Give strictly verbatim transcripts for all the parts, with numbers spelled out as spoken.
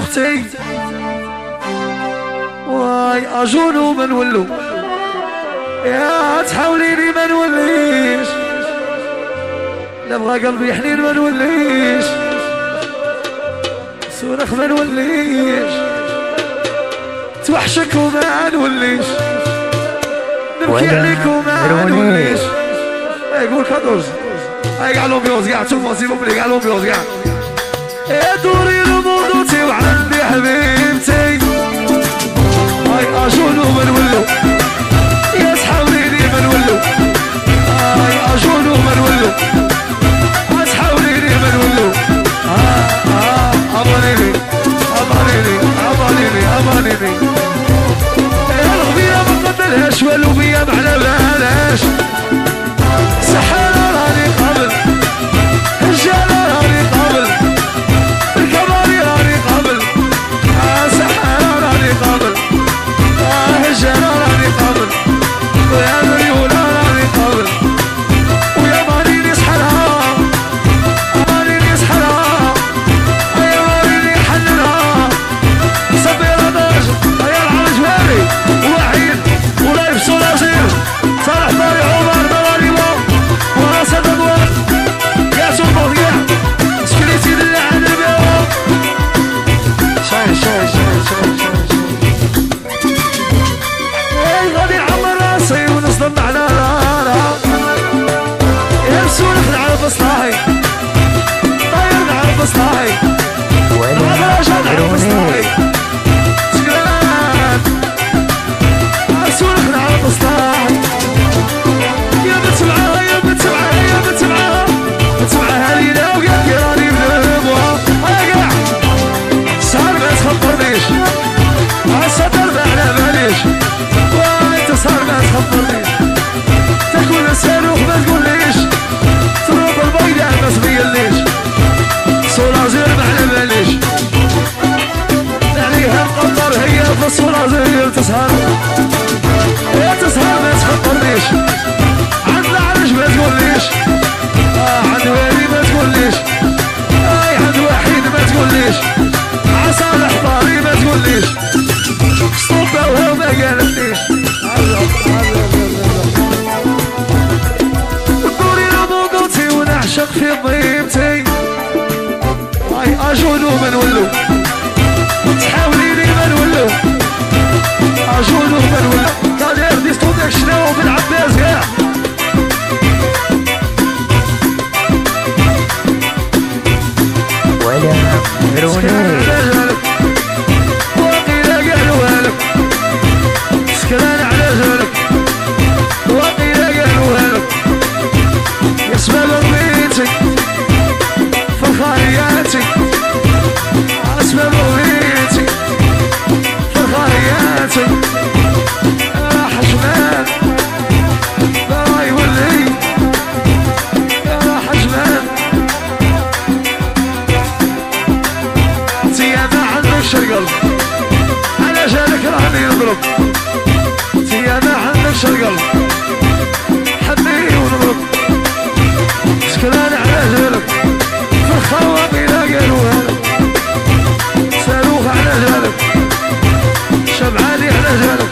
اختي واي اجونو ما نولو يا تحاوليني ما نوليش لا بغى قلبي حنين ما نوليش صرخ ما نوليش توحشك وما نوليش نبكي عليك وما نوليش يقول كادوز هاي قاع لومبيوز قاع تشوفوا سيبوا قاع لومبيوز قاع يا دوري لموضوعتي وعندي حبيبتي هاي اجونو ما نولو يا تحاوليني ما نولو هاي اجونو ما نولو تحاوليني ما نولو اه اه امانيني امانيني امانيني امانيني يا الغبية ما قدرهاش والو بيا ما على بالهاش سحارة راني قابل الرجالة راني قابل الكباري راني قابل آه سحارة راني قابل آه الرجالة راني قابل ويا مريولة راني قابل ويا مانيني سحرها مانيني سحرها يا مانيني حننها صبيرة درجة يا العرج واري وحيد ولا يبسو لازير صالح طاري عمر مراريبا وراسة دموار يا سلطة يا سكريتي اللي عن البيوم شاي شاي شاي شاي شاي اي غادي نعمر راسي ونصدم على رارا يا رسولك نعرف اصلاحي طاير نعرف اصلاحي نعرف نعرف اصلاحي سكران رسولك نعرف اصلاحي يا بتسمعها يا بتسمعها يا بتسمعها بتسمعها لينا وقال لي راني بنبوها هيا قاع سهر ما تخبرنيش عالصدر ما على باليش وانت سهر ما تخبرنيش تكون الصاروخ ما تقوليش تروب البيضاء ما تبينليش صولازير ما على باليش عليها مقدر هي في الصولازير تسهر يا تسهر ما تخبرنيش عند العرج ما تقوليش آه عند والي ما تقوليش اي عند وحيد ما تقوليش عصالح طاري ما تقوليش صوبة وهو ما قالتليش دوري لموضوعتي ونعشق في ضيبتي هاي اجونو ما نولو تحاوليني ما نولو اجونو ما نولو كادير ديستوديك شنو بالعباس كاع ولا روني وقيل قالوا لك سكران على جالك وقيل قالوا لك يسمى بغيتك فخارياتك اسمى بغيتك فخارياتك يا حجمان لا يولي يا حجمان انتي ما عندك شرقل على جالك راني نضرب انتي ما عندك شرقل حبيني ونضرب سكران على جالك فخوا بلا قالوا لك صاروخ على جالك شبعاني على جالك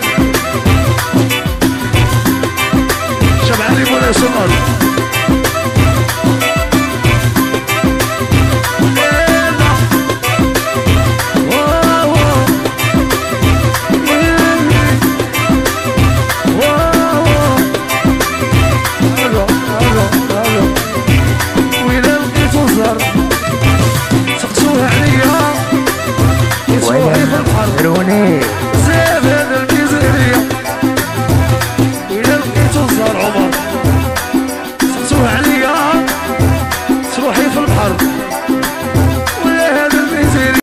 شبعاني مولاي سلطان روني زين الميزانية وإذا لقيتو صار عمر